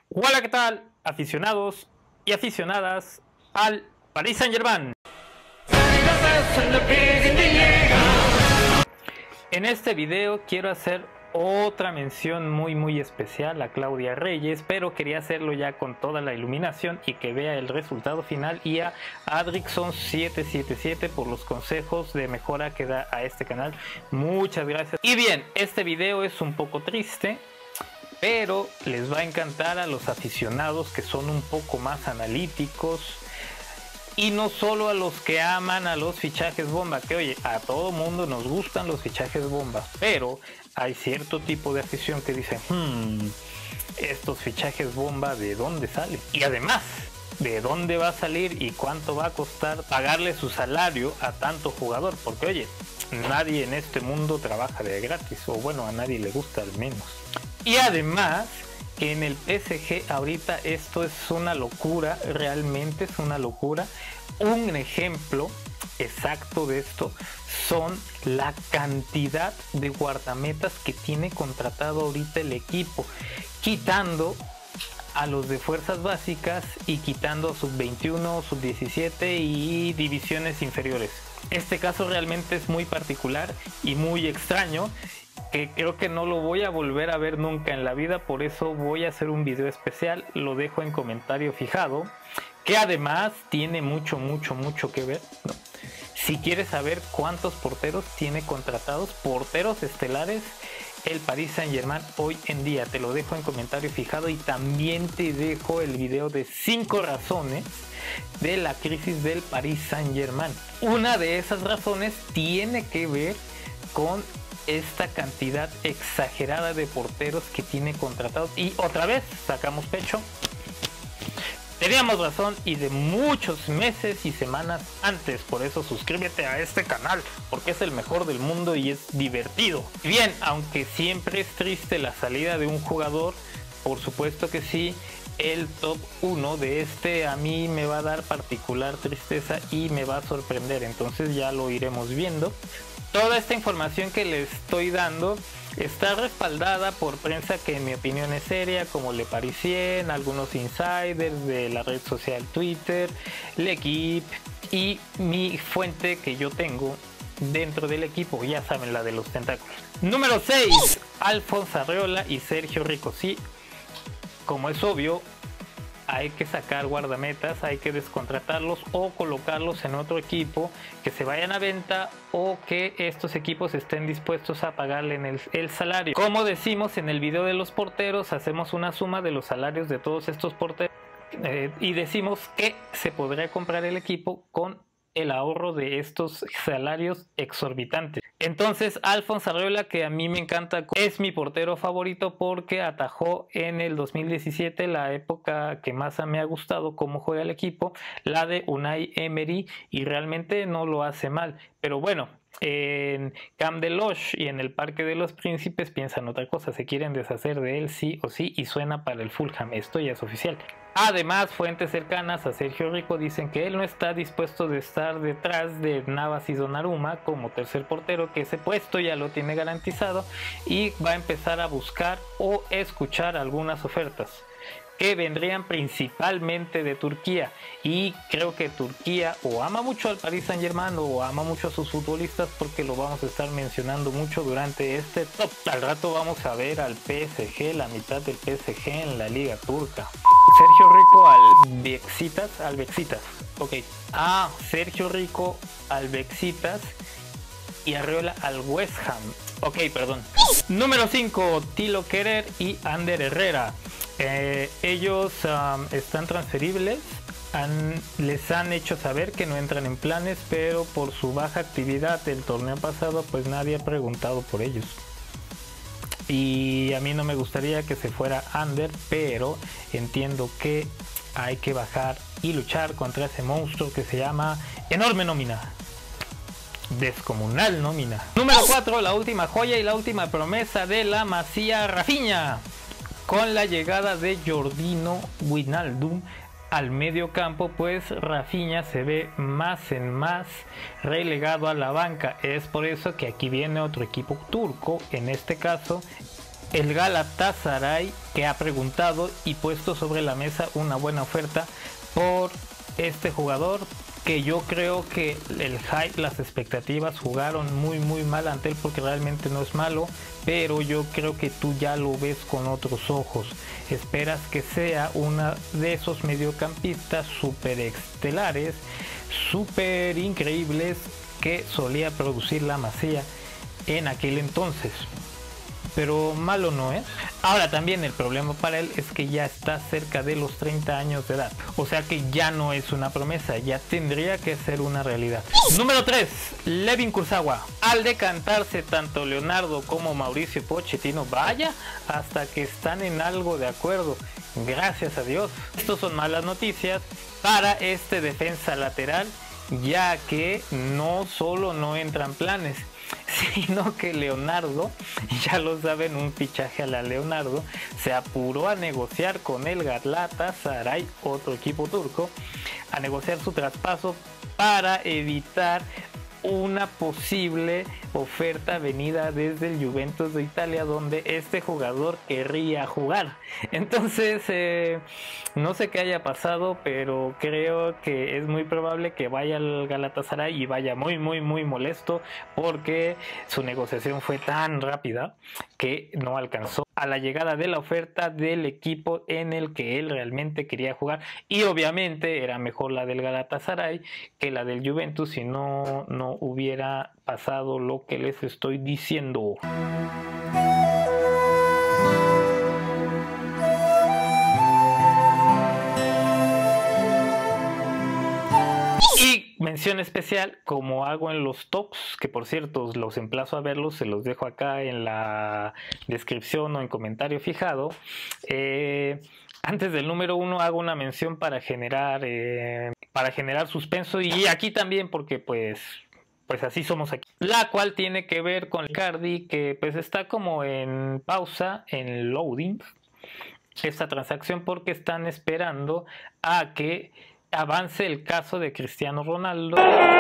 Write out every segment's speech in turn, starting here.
Hola, ¿qué tal? Aficionados y aficionadas al Paris Saint-Germain. En este video quiero hacer otra mención muy especial a Claudia Reyes, pero quería hacerlo ya con toda la iluminación y que vea el resultado final, y a Adrixon777 por los consejos de mejora que da a este canal. Muchas gracias. Y bien, este video es un poco triste, pero les va a encantar a los aficionados que son un poco más analíticos, y no solo a los que aman a los fichajes bomba, que oye, a todo mundo nos gustan los fichajes bomba, pero hay cierto tipo de afición que dice, estos fichajes bomba, ¿de dónde salen? Y además, ¿de dónde va a salir y cuánto va a costar pagarle su salario a tanto jugador? Porque oye, nadie en este mundo trabaja de gratis, o bueno, a nadie le gusta al menos. Y además, que en el PSG ahorita esto es una locura, realmente es una locura. Un ejemplo exacto de esto son la cantidad de guardametas que tiene contratado ahorita el equipo, quitando a los de fuerzas básicas y quitando sub-21, sub-17 y divisiones inferiores. Este caso realmente es muy particular y muy extraño, que creo que no lo voy a volver a ver nunca en la vida. Por eso voy a hacer un video especial, lo dejo en comentario fijado, que además tiene mucho que ver, ¿no? Si quieres saber cuántos porteros tiene contratados, porteros estelares, el Paris Saint-Germain hoy en día, te lo dejo en comentario fijado. Y también te dejo el video de 5 razones de la crisis del Paris Saint-Germain. Una de esas razones tiene que ver con esta cantidad exagerada de porteros que tiene contratados. Y otra vez sacamos pecho, teníamos razón, y de muchos meses y semanas antes. Por eso suscríbete a este canal, porque es el mejor del mundo y es divertido. Bien, aunque siempre es triste la salida de un jugador, por supuesto que sí, el top 1 de este a mí me va a dar particular tristeza y me va a sorprender. Entonces ya lo iremos viendo. Toda esta información que les estoy dando está respaldada por prensa que en mi opinión es seria, como Le Parisien, algunos insiders de la red social Twitter, L'Equipe y mi fuente que yo tengo dentro del equipo, ya saben, la de los tentáculos. Número 6, Alphonse Areola y Sergio Rico. Sí, como es obvio, hay que sacar guardametas, hay que descontratarlos o colocarlos en otro equipo, que se vayan a venta o que estos equipos estén dispuestos a pagarle el salario. Como decimos en el video de los porteros, hacemos una suma de los salarios de todos estos porteros y decimos que se podría comprar el equipo con el ahorro de estos salarios exorbitantes. Entonces, Alphonse Areola, que a mí me encanta, es mi portero favorito porque atajó en el 2017, la época que más me ha gustado cómo juega el equipo, la de Unai Emery, y realmente no lo hace mal. Pero bueno, en Camp de Loche y en el Parque de los Príncipes piensan otra cosa, se quieren deshacer de él sí o sí, y suena para el Fulham, esto ya es oficial. Además, fuentes cercanas a Sergio Rico dicen que él no está dispuesto de estar detrás de Navas y Donnarumma como tercer portero, que ese puesto ya lo tiene garantizado, y va a empezar a buscar o escuchar algunas ofertas que vendrían principalmente de Turquía. Y creo que Turquía o ama mucho al Paris Saint-Germain o ama mucho a sus futbolistas, porque lo vamos a estar mencionando mucho durante este top. Al rato vamos a ver al PSG, la mitad del PSG en la liga turca. Sergio Rico al Beşiktaş, ok. Sergio Rico al Beşiktaş y Areola al West Ham. Ok, perdón. Número 5, Thilo Kehrer y Ander Herrera. Ellos están transferibles. Les han hecho saber que no entran en planes, pero por su baja actividad del torneo pasado, pues nadie ha preguntado por ellos. Y a mí no me gustaría que se fuera Ander, pero entiendo que hay que bajar y luchar contra ese monstruo que se llama enorme nómina. Descomunal nómina. Número 4, la última joya y la última promesa de la Masía, Rafinha. Con la llegada de Georginio Wijnaldum al medio campo, pues Rafinha se ve más en más relegado a la banca. Es por eso que aquí viene otro equipo turco, en este caso el Galatasaray, que ha preguntado y puesto sobre la mesa una buena oferta por este jugador, que yo creo que el hype, las expectativas jugaron muy mal ante él, porque realmente no es malo, pero yo creo que tú ya lo ves con otros ojos. Esperas que sea una de esos mediocampistas super estelares, super increíbles que solía producir la Masía en aquel entonces. Pero malo no es. Ahora también el problema para él es que ya está cerca de los 30 años de edad. O sea que ya no es una promesa, ya tendría que ser una realidad. Número 3, Layvin Kurzawa. Al decantarse tanto Leonardo como Mauricio Pochettino, vaya, hasta que están en algo de acuerdo. Gracias a Dios. Estos son malas noticias para este defensa lateral, ya que no solo no entran planes, sino que Leonardo, ya lo saben, un fichaje a la Leonardo, se apuró a negociar con el Galatasaray, otro equipo turco, a negociar su traspaso para evitar una posible oferta venida desde el Juventus de Italia, donde este jugador querría jugar. Entonces no sé qué haya pasado, pero creo que es muy probable que vaya al Galatasaray y vaya muy molesto, porque su negociación fue tan rápida que no alcanzó a la llegada de la oferta del equipo en el que él realmente quería jugar, y obviamente era mejor la del Galatasaray que la del Juventus si no hubiera pasado lo que les estoy diciendo. Y mención especial, como hago en los tops, que por cierto los emplazo a verlos, se los dejo acá en la descripción o en comentario fijado. Antes del número 1 hago una mención para generar suspenso, y aquí también porque pues así somos aquí, la cual tiene que ver con Icardi, que pues está como en pausa, en loading esta transacción, porque están esperando a que avance el caso de Cristiano Ronaldo,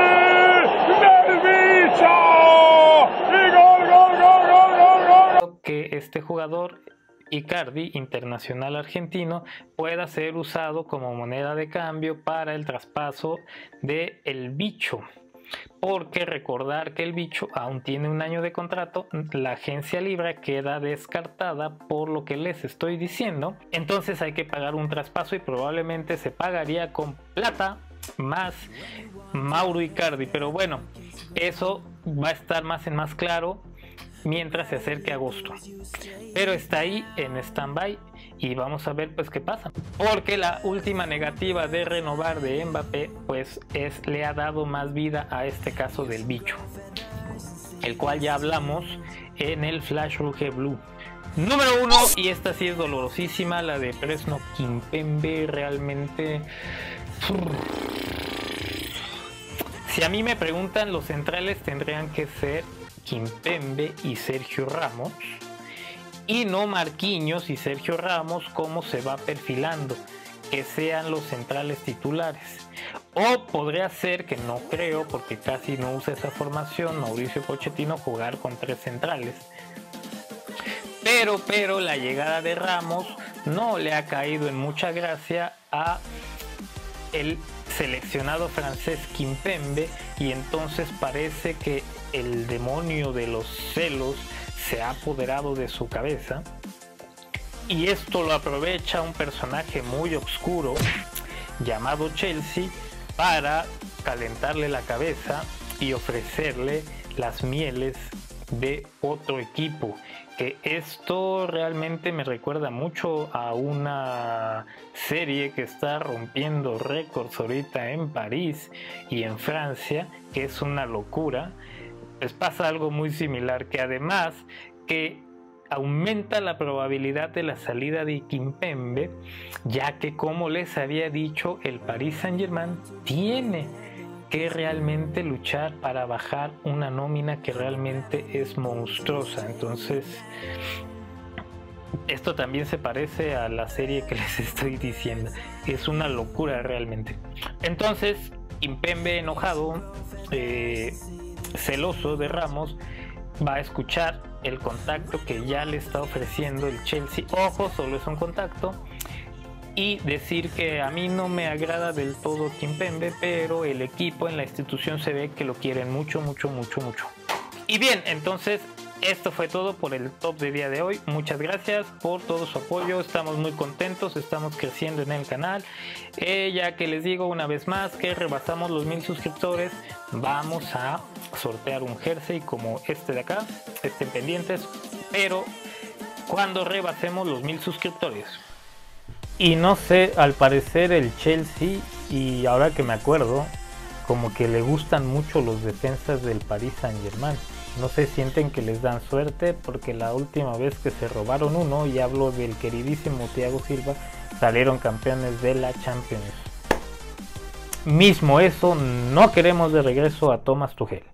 que este jugador Icardi, internacional argentino, pueda ser usado como moneda de cambio para el traspaso de El Bicho. Porque recordar que El Bicho aún tiene un año de contrato, la agencia libre queda descartada por lo que les estoy diciendo. Entonces hay que pagar un traspaso, y probablemente se pagaría con plata más Mauro Icardi. Pero bueno, eso va a estar más claro mientras se acerque agosto, pero está ahí en stand-by y vamos a ver pues qué pasa, porque la última negativa de renovar de Mbappé pues le ha dado más vida a este caso del Bicho, el cual ya hablamos en el Flash Rouge Blue. Número 1, y esta sí es dolorosísima, la de Presnel Kimpembe. Realmente, si a mí me preguntan, los centrales tendrían que ser Kimpembe y Sergio Ramos, y no Marquinhos y Sergio Ramos como se va perfilando, que sean los centrales titulares. O podría ser, que no creo porque casi no usa esa formación, Mauricio Pochettino, jugar con 3 centrales. Pero la llegada de Ramos no le ha caído en mucha gracia a el seleccionado francés Kimpembe, y entonces parece que el demonio de los celos se ha apoderado de su cabeza, y esto lo aprovecha un personaje muy oscuro llamado Chelsea para calentarle la cabeza y ofrecerle las mieles de otro equipo. Que esto realmente me recuerda mucho a una serie que está rompiendo récords ahorita en París y en Francia, que es una locura. Pues pasa algo muy similar, que además que aumenta la probabilidad de la salida de Kimpembe, ya que, como les había dicho, el Paris Saint-Germain tiene que realmente luchar para bajar una nómina que realmente es monstruosa. Entonces esto también se parece a la serie que les estoy diciendo, es una locura realmente. Entonces Kimpembe, enojado, celoso de Ramos, va a escuchar el contacto que ya le está ofreciendo el Chelsea. Ojo, solo es un contacto. Y decir que a mí no me agrada del todo Kimpembe, pero el equipo en la institución se ve que lo quieren mucho, mucho, mucho, mucho. Y bien, entonces esto fue todo por el top de día de hoy. Muchas gracias por todo su apoyo. Estamos muy contentos, estamos creciendo en el canal. Ya que les digo una vez más que rebasamos los 1000 suscriptores, vamos a sortear un jersey como este de acá. Estén pendientes, pero cuando rebasemos los 1000 suscriptores. Y no sé, al parecer el Chelsea, y ahora que me acuerdo, como que le gustan mucho los defensas del Paris Saint-Germain. No sé, sienten que les dan suerte, porque la última vez que se robaron uno, y hablo del queridísimo Thiago Silva, salieron campeones de la Champions. Mismo eso, no queremos de regreso a Thomas Tuchel.